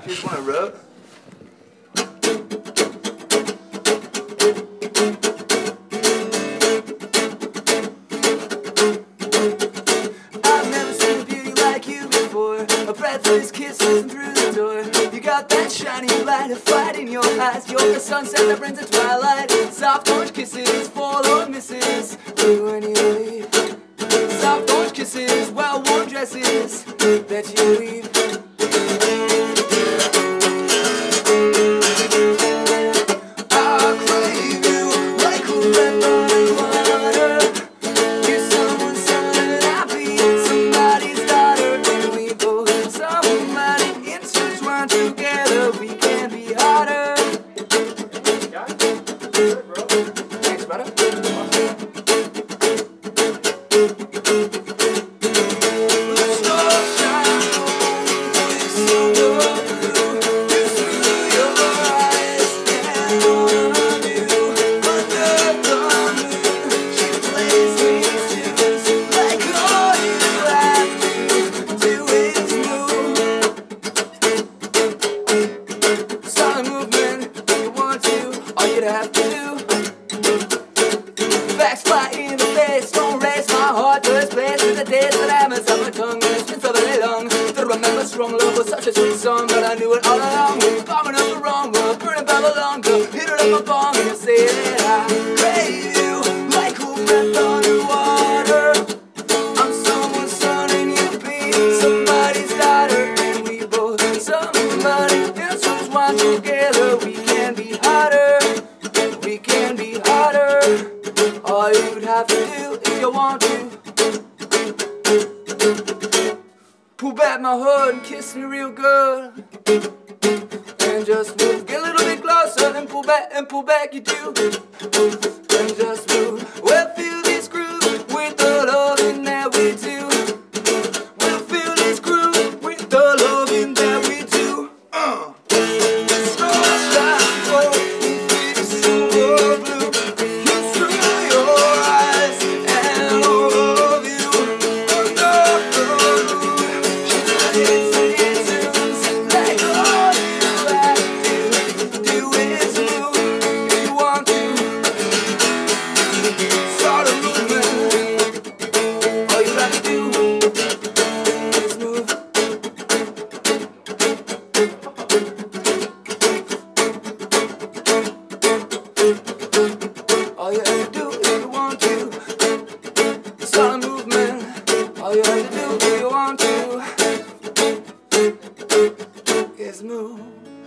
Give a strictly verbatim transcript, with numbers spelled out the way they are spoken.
You just want to rub? I've never seen a beauty like you before. A breathless kiss listen through the door. You got that shiny light of flight in your eyes. You're the sunset that brings the twilight. Soft orange kisses, fall or misses when you leave. Soft orange kisses, well-worn dresses that you leave. I crave you like a red bottle water. You're someone's son and I be somebody's daughter. And we both somebody intertwined together. We can be harder. Thanks, brother. Have to do. Facts fly in the face, don't raise my heart. First place in the days that I mess up my tongue, and it's been so very long to remember strong love was such a sweet song, but I knew it all along. We were bombing up the wrong world, burning Babylon, girl, hit it up a bomb and you say that I crave you like cool breath underwater. I'm someone's son and you be somebody's daughter, and we both somebody intertwined together. We can be harder. We can be harder. All you'd have to do if you want to, pull back my hood and kiss me real good, and just move, get a little bit closer and pull back and pull back you do, and just move. We'll feel this groove with the loving that we do. We'll feel this groove with the loving that we do. Uh. All you have to do if you want to, start a movement. All you have to do if you want to is move.